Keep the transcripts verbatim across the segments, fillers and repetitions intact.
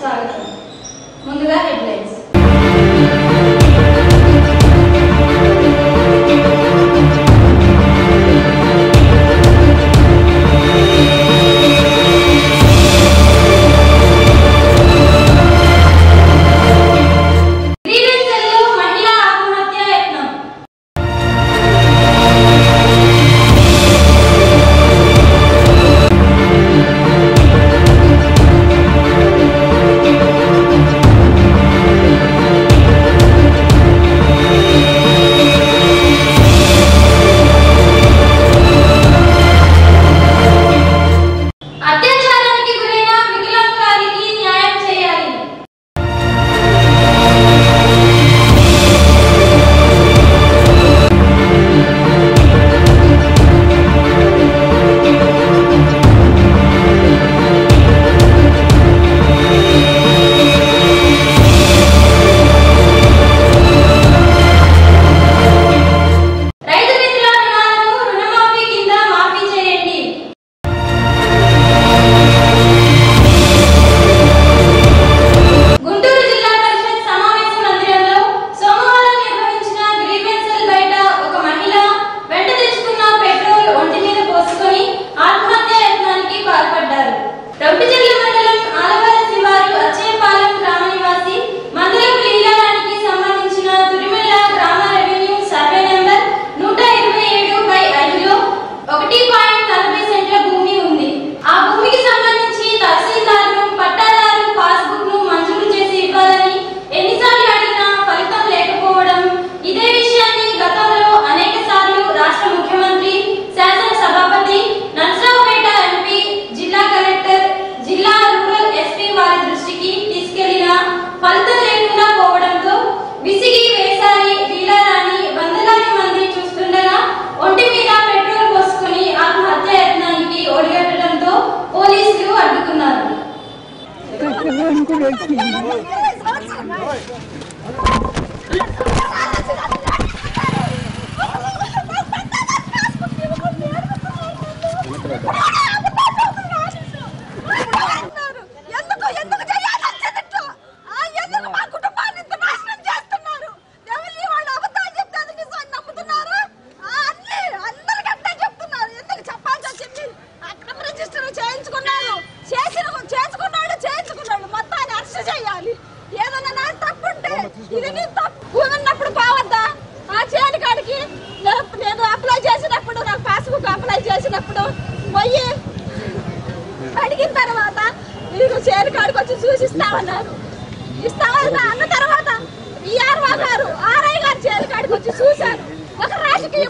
స్వాగతం. ముందుగా హెడ్లైన్స్. అడిగిన తర్వాత మీరు చేరు కాడికి వచ్చి చూసిస్తామన్నారు. ఇస్తామన్నా అన్న తర్వాత ఈఆర్ఓ గారు ఆర్ఐ గారు చేరు కాడికి వచ్చి చూశారు. ఒక రాజకీయ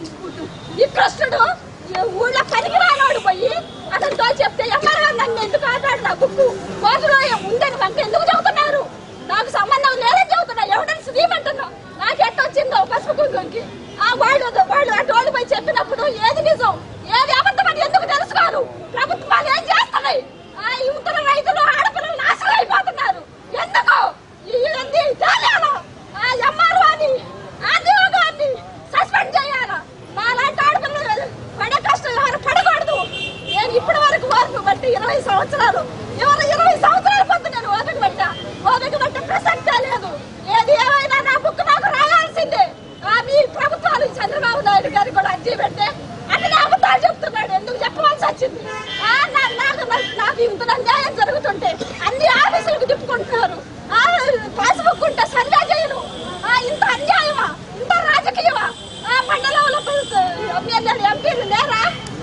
వికృష్టుడు ఊళ్ళో పనికి రానోడు పోయి అతనితో చెప్తే ఎంఆర్ఓ నన్ను ఎందుకు ఆటాడు నా బుక్కు కోసలో ఉందని మనకు ఎందుకు చెబుతున్నారు? నాకు సంబంధం లేదని చెబుతున్నా. ఎవిడెన్స్ తీయమంటున్నా. నాకు ఎట్ట వచ్చిందో పసుపు కుంకుమకి ఆ వాళ్ళు వాళ్ళు ఆ టోళ్ళు పోయి చెప్పినప్పుడు ఏది నిజం ఏది అబద్ధం అని ఎందుకు తెలుసుకోరు? ప్రభుత్వాలు ఏం చేస్తున్నాయి? ఆ యువతల రైతులు ఆడపిల్లలు నాశనం అయిపోతున్నారు. ఎందుకు తెలియాలి? ఆ ఎంఆర్ఓని ఆర్డీఓ గారిని సస్పెండ్ చేయాలా? మా లాంటి ఆడపిల్లలు పడే కష్టం ఎవరు పడకూడదు. నేను ఇప్పటి వరకు ఓపిక బట్టి ఇరవై సంవత్సరాలు ఎవరు ఇరవై సంవత్సరాల పొద్దు నేను ఓపిక పట్టా. ఓపిక పట్టే ప్రసక్తే లేదు. ఏది ఏమైనా నా బుక్ నాకు రాయాల్సిందే. మీ ప్రభుత్వాలు చంద్రబాబు నాయుడు గారు కూడా అర్జీ పెడితే అన్ని అబద్ధాలు చెప్తున్నాడు. ఎందుకు చెప్పవలసి వచ్చింది? నాకు నాకు ఇంత అన్యాయం జరుగుతుంటే అన్ని ఆఫీసులకు తిప్పుకుంటున్నారు. పాస్బుక్ ఉంటే సరిగా చేయరు. ఇంత అన్యాయమా? ఇంత రాజకీయమా? మండలంలో ఎమ్మెల్యేలు ఎంపీలు లేరా?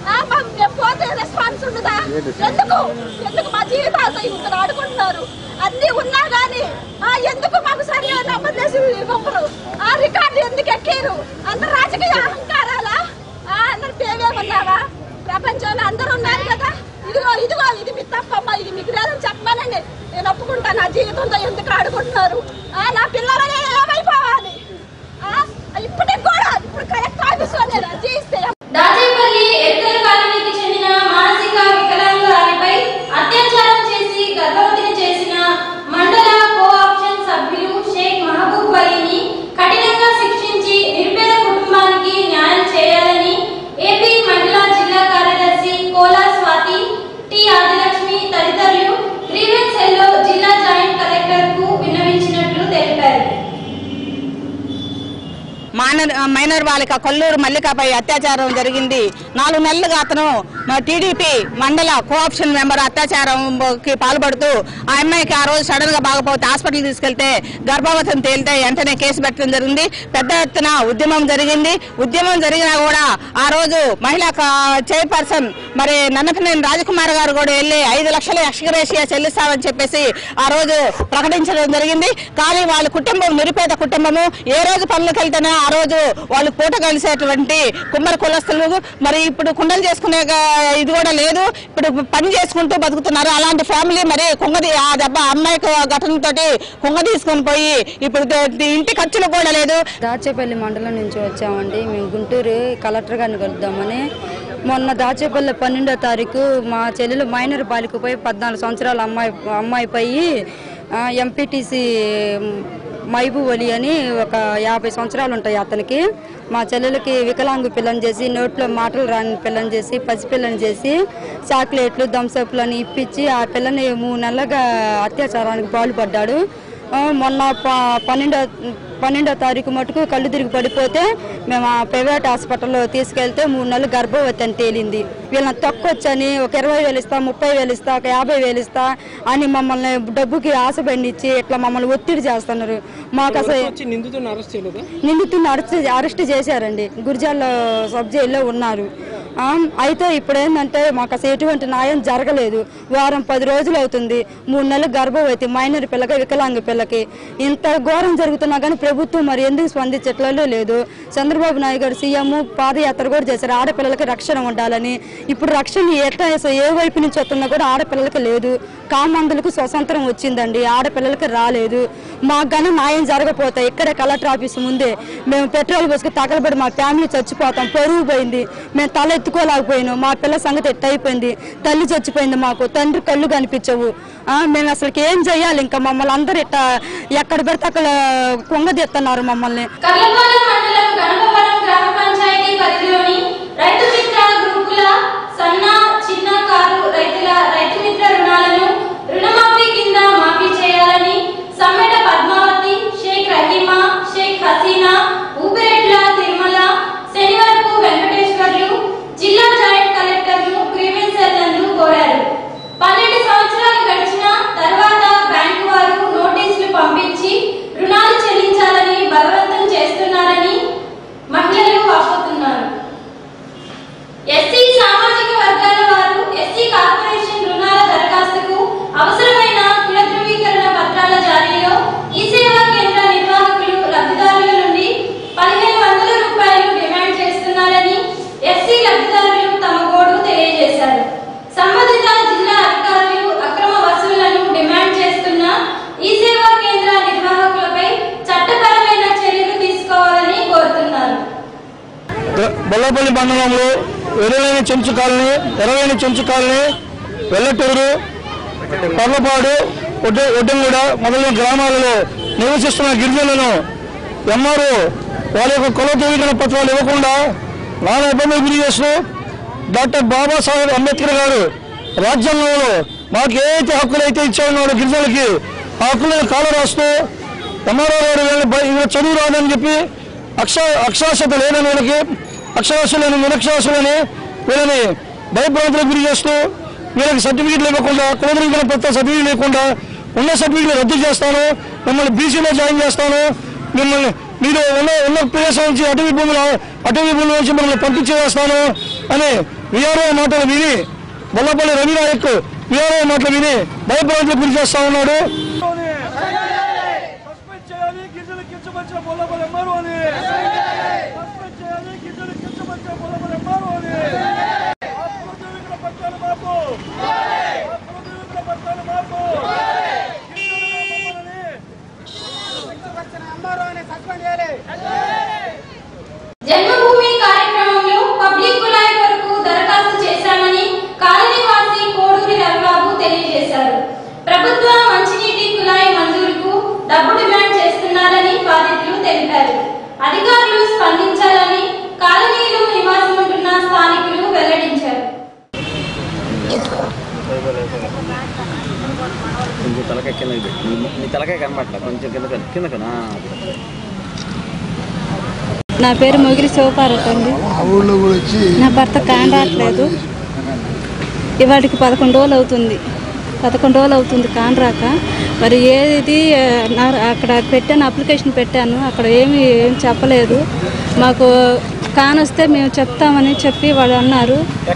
పోతే రెస్పాన్స్ ఉండదా? ఎందుకు ఎందుకు మా జీవితాలతో ఇంత ఆడుకుంటున్నారు? అన్ని ఉన్నా గానీ ఎందుకు మాకు సరిగా నమ్మదేసి పంపరు? ఆ రికార్డు ఎందుకు ఎక్కారు? అంత రాజకీయ అహంకారాలా? అందరు పేవేమన్నారా? ప్రపంచంలో అందరూ ఉన్నారు కదా. ఇదిగో ఇదిగో ఇది మీ తప్పమ్మా, ఇది మీకు లేదని చెప్పమనండి. నేను ఒప్పుకుంటా. నా జీవితంతో ఎందుకు ఆడుకుంటున్నారు? నా పిల్లలనే ఏమైపోవాలి? ఇప్పటికి కూడా ఇప్పుడు కలెక్టర్ ఆఫీస్ లో నేను అర్జీ ఇస్తే దాచేపల్లి ఎత్తల కాలనీకి చెందిన మానసిక వికలాంగురాలిపై అత్యాచారం చేసి గర్భవతిని చేసిన మండల కోఆప్షన్ సభ్యులు షేక్ మహబూబ్ అలీని కఠినంగా శిక్షించి నిరుపేద కుటుంబానికి న్యాయం చేయాలని ఏపీ మహిళా జిల్లా కార్యదర్శి కోలా స్వాతి, టి ఆదిలక్ష్మి తదితరులు గ్రీవెన్స్ సెల్లో జిల్లా మైనర్ మైనర్ బాలిక కొల్లూరు మల్లికపై అత్యాచారం జరిగింది. నాలుగు నెలలుగా అతను టీడీపీ మండల కోఆప్షన్ మెంబర్ అత్యాచారంకి పాల్పడుతూ ఆ అమ్మాయికి ఆ రోజు సడన్ గా బాగపోతే హాస్పిటల్ తీసుకెళ్తే గర్భవతిని తేలితే వెంటనే కేసు పెట్టడం జరిగింది. పెద్ద ఎత్తున ఉద్యమం జరిగింది. ఉద్యమం జరిగినా కూడా ఆ రోజు మహిళా చైర్పర్సన్ మరి నన్నపనేని రాజకుమార్ గారు కూడా వెళ్లి ఐదు లక్షల ఎక్స్గ్రేషియా చెల్లిస్తామని చెప్పేసి ఆ రోజు ప్రకటించడం జరిగింది. కానీ వాళ్ళ కుటుంబం నిరుపేద కుటుంబము. ఏ రోజు పనులకు వెళ్తేనే ఆ రోజు వాళ్ళు పూట కలిసేటువంటి కుమ్మరి కులస్తులు. మరి ఇప్పుడు కుండలు చేసుకునే ఇది కూడా లేదు. ఇప్పుడు పని చేసుకుంటూ బతుకుతున్నారు. అలాంటి ఫ్యామిలీ మరి కుంగది ఆ దెబ్బ అమ్మాయికి ఘటనతోటి కుంగ తీసుకొని పోయి ఇప్పుడు ఇంటి ఖర్చులు కూడా లేదు. దాచేపల్లి మండలం నుంచి వచ్చామండి. మేము గుంటూరు కలెక్టర్ గారిని కలుద్దామని. మొన్న దాచేపల్లి పన్నెండో తారీఖు మా చెల్లెలు మైనర్ బాలికపై పద్నాలుగు సంవత్సరాల అమ్మాయి అమ్మాయిపై ఎంపీటీసీ మైబూ అలీ అని ఒక యాభై సంవత్సరాలు ఉంటాయి అతనికి. మా చెల్లెలకి వికలాంగు పిల్లని చేసి నోట్లో మాటలు రాని పిల్లని చేసి పసిపిల్లని చేసి చాక్లెట్లు థమ్స్అప్లు అని ఇప్పించి ఆ పిల్లని మూడు నెలలుగా అత్యాచారానికి పాల్పడ్డాడు. మొన్న పన్నెండో పన్నెండో తారీఖు మటుకు కళ్ళు తిరిగి పడిపోతే మేము ఆ ప్రైవేట్ హాస్పిటల్లో తీసుకెళ్తే మూడు నెలలు గర్భవతి అని తేలింది. వీళ్ళని తక్కువచ్చని ఒక ఇరవై వేలు ఇస్తా, ముప్పై వేలు ఇస్తా, ఒక యాభై వేలు ఇస్తా అని మమ్మల్ని డబ్బుకి ఆశబండిచ్చి ఇట్లా మమ్మల్ని ఒత్తిడి చేస్తున్నారు. మాకు అసలు నిందితుడిని అరెస్ట్ అరెస్ట్ చేశారండి. గురిజాల సబ్ జైల్లో ఉన్నారు. అయితే ఇప్పుడు ఏంటంటే మాకు అసలు ఎటువంటి న్యాయం జరగలేదు. వారం పది రోజులు అవుతుంది. మూడు నెలలు గర్భవతి మైనర్ పిల్లకి వికలాంగ పిల్లకి ఇంత ఘోరం జరుగుతున్నా కానీ ప్రభుత్వం మరి ఎందుకు స్పందించట్లలో లేదు. చంద్రబాబు నాయుడు గారు సీఎం పాదయాత్ర కూడా చేశారు ఆడపిల్లలకి రక్షణ ఉండాలని. ఇప్పుడు రక్షణ ఎట్లా ఏ వైపు నుంచి వస్తున్నా కూడా ఆడపిల్లలకి లేదు. కామందులకు స్వతంత్రం వచ్చిందండి, ఆడపిల్లలకి రాలేదు. మాకు కానీ న్యాయం జరగపోతే ఇక్కడే కలెక్టర్ ఆఫీస్ ముందే మేము పెట్రోల్ పోసుకు తగలబడి మా ఫ్యామిలీ చచ్చిపోతాం. పరువు పోయింది. మేము తల ఎత్తుకోలేకపోయినాం. మా పిల్ల సంగతి ఎట్ట అయిపోయింది. తల్లి చచ్చిపోయింది. మాకు తండ్రి కళ్ళు కనిపించవు. మేము అసలు ఏం చెయ్యాలి? ఇంకా మమ్మల్ని అందరు ఇట్ట ఎక్కడ పెడితే అక్కడ కొంగదీస్తున్నారు మమ్మల్ని. బొల్లపల్లి మండలంలో ఎరులేని చెంచు కాలనీ, ఎర్రలేని చెంచు కాలనీ, వెల్లటూరు, పర్లపాడు, ఒడ్డ ఒడ్డంగూడ మొదలైన గ్రామాలలో నివసిస్తున్న గిరిజనులను ఎంఆర్ఓ వాళ్ళ యొక్క కుల ధృవీకరణ పత్రాలు ఇవ్వకుండా నానా ఇబ్బందులు గురి చేస్తూ డాక్టర్ బాబాసాహెబ్ అంబేద్కర్ గారు రాజ్యాంగంలో మాకు ఏదైతే హక్కులు అయితే ఇచ్చారన్నాడు గిరిజనులకి ఆ హక్కులను కాల రాస్తూ ఎంఆర్ఓ గారు వీళ్ళని చదువు రాదని చెప్పి అక్ష అక్షరాస్యత లేని వీళ్ళకి అక్షరాస్యులని నిరక్షరాస్యులని వీళ్ళని భయభ్రాంతులకు గురి చేస్తూ వీళ్ళకి సర్టిఫికేట్లు ఇవ్వకుండా కుల ధృవీకరణ పత్ర సర్టిఫికేట్ లేకుండా ఉన్న సర్టిఫికేట్లు రద్దు చేస్తాను, మిమ్మల్ని బీసీలో జాయిన్ చేస్తాను, మిమ్మల్ని మీరు ఉన్న ఉన్న ప్రదేశం నుంచి అటవీ భూములు అటవీ భూముల నుంచి మిమ్మల్ని పంపించేస్తాను అని వీఆర్ఓ మాటలు విని బొల్లపల్లి రవినాయక్ వీఆర్ఓ మాటలు విని భయభ్రాంతులకు గురి చేస్తా ఉన్నాడు. జన్మభూమి కార్యక్రమంలో పబ్లిక్ కులాయి కొరకు దరఖాస్తు చేశామని కాలనీవాసి కోడూరి రవిబాబు తెలియజేశారు. ప్రభుత్వ మంచినీటి కులాయి మంజూరుకు డబ్బు డిమాండ్ చేస్తున్నారని బాధితులు తెలిపారు. అధికారులు స్పందించాలని కాలనీలో నివాసం ఉంటున్న స్థానికులు వెల్లడించారు. కొంచెం తలకాయ కిందకి నీ తలకాయ కనబట్ల కొంచెం కింద కిందకనా నా పేరు మొగిలి శివపార్వతి అండి. నా భర్త కానరాట్లేదు. ఇవాటికి పదకొండు రోజులు అవుతుంది పదకొండు రోజులు అవుతుంది కానరాక. మరి ఏది అక్కడ పెట్టాను, అప్లికేషన్ పెట్టాను, అక్కడ ఏమి ఏం చెప్పలేదు. మాకు కానొస్తే మేము చెప్తామని చెప్పి వాళ్ళు అన్నారు.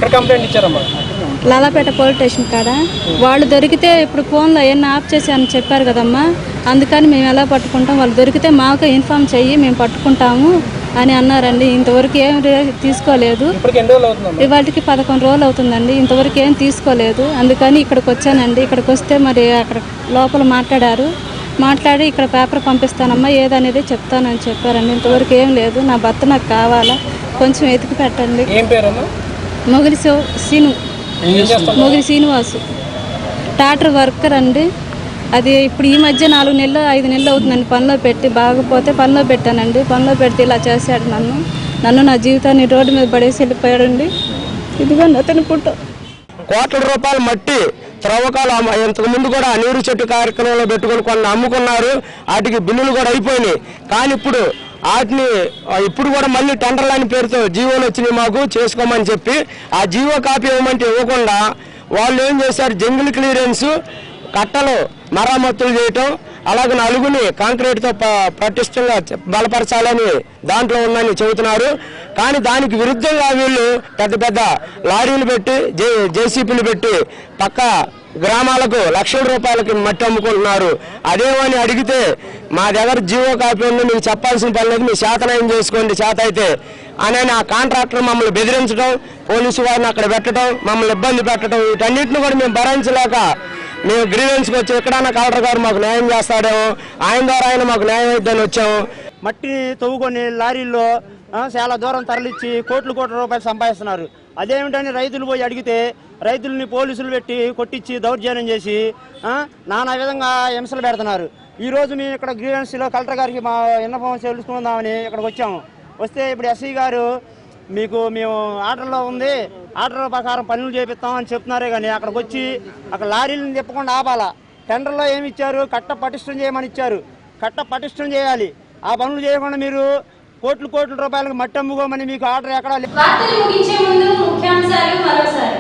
లాలాపేట పోలీస్ స్టేషన్ కాడ వాళ్ళు దొరికితే ఇప్పుడు ఫోన్లో ఏమన్నా ఆఫ్ చేశారని చెప్పారు కదమ్మా, అందుకని మేము ఎలా పట్టుకుంటాం, వాళ్ళు దొరికితే మాకు ఇన్ఫామ్ చెయ్యి మేము పట్టుకుంటాము అని అన్నారండి. ఇంతవరకు ఏం తీసుకోలేదు. ఇవాటికి పదకొండు రోజులు అవుతుందండి, ఇంతవరకు ఏం తీసుకోలేదు. అందుకని ఇక్కడికి వచ్చానండి. ఇక్కడికి వస్తే మరి అక్కడ లోపల మాట్లాడారు. మాట్లాడి ఇక్కడ పేపర్ పంపిస్తానమ్మా ఏదనేది చెప్తానని చెప్పారండి. ఇంతవరకు ఏం లేదు. నా భర్త నాకు కావాలా, కొంచెం ఎతికి పెట్టండి. మొగిలి సీను మొగిలి శ్రీనివాసు టాటర్ వర్కర్ అండి. అది ఇప్పుడు ఈ మధ్య నాలుగు నెలలు ఐదు నెలలు అవుతుందండి పనిలో పెట్టి. బాగపోతే పనిలో పెట్టానండి. పనిలో పెడితే ఇలా చేశాడు నన్ను నన్ను నా జీవితాన్ని రోడ్డు మీద పడేసి వెళ్ళిపోయాడండి. ఇదిగా అతని పుట్ట కోట్ల రూపాయల మట్టి త్రవ్వకాలు ఇంతకు ముందు కూడా నీరు చెట్టు కార్యక్రమంలో పెట్టుకుని కొన్ని అమ్ముకున్నారు. వాటికి బిల్లులు కూడా అయిపోయినాయి. కానీ ఇప్పుడు వాటిని ఇప్పుడు కూడా మళ్ళీ టెండర్లు అని పేరుతో జీవోలు వచ్చినాయి మాకు చేసుకోమని చెప్పి. ఆ జీవో కాపీ ఇవ్వమంటే ఇవ్వకుండా వాళ్ళు ఏం చేశారు, జంగిల్ క్లియరెన్స్ కట్టలు మరమ్మతులు చేయటం, అలాగే నలుగుని కాంక్రీట్తో పటిష్టంగా బలపరచాలని దాంట్లో ఉందని చెబుతున్నారు. కానీ దానికి విరుద్ధంగా వీళ్ళు పెద్ద పెద్ద లారీలు పెట్టి జే జేసీపీలు పెట్టి పక్క గ్రామాలకు లక్షల రూపాయలకి మట్టి అమ్ముకుంటున్నారు. అదేమని అడిగితే మా దగ్గర జీవో కాపీ ఉంది, మీకు చెప్పాల్సిన పని లేదు, మీ శాతనయం చేసుకోండి చేత అయితే అని ఆ కాంట్రాక్టర్ మమ్మల్ని బెదిరించడం, పోలీసు వారిని అక్కడ పెట్టడం, మమ్మల్ని ఇబ్బంది పెట్టడం, వీటన్నిటిని కూడా మేము భరించలేక మేము గ్రీవెన్స్కి వచ్చి ఎక్కడన్నా కలెక్టర్ గారు మాకు న్యాయం చేస్తాడేమో, ఆయన ద్వారా ఆయన మాకు న్యాయం అయిద్దని వచ్చాము. మట్టి తవ్వుకొని లారీల్లో చాలా దూరం తరలిచ్చి కోట్లు కోట్ల రూపాయలు సంపాదిస్తున్నారు. అదేమిటని రైతులు పోయి అడిగితే రైతుల్ని పోలీసులు పెట్టి కొట్టించి దౌర్జన్యం చేసి నానా విధంగా హింసలు పెడుతున్నారు. ఈరోజు మేము ఇక్కడ గ్రీవెన్స్లో కలెక్టర్ గారికి మా విన్నపం తెలుసుకుందామని ఇక్కడికి వచ్చాము. వస్తే ఇప్పుడు ఎస్సీ గారు మీకు మేము ఆర్డర్లో ఉంది, ఆర్డర్ ప్రకారం పనులు చేపిస్తామని చెప్తున్నారే కానీ అక్కడికి వచ్చి అక్కడ లారీలను తిప్పకుండా ఆపాలా. టెండర్లో ఏమి ఇచ్చారు, కట్ట పటిష్టం చేయమని ఇచ్చారు. కట్ట పటిష్టం చేయాలి. ఆ పనులు చేయకుండా మీరు కోట్లు కోట్ల రూపాయలకు మట్టి అమ్ముకోమని మీకు ఆర్డర్ ఎక్కడా లేదు. వార్తలు ముగించే ముందు ముఖ్యాంశాలు మరోసారి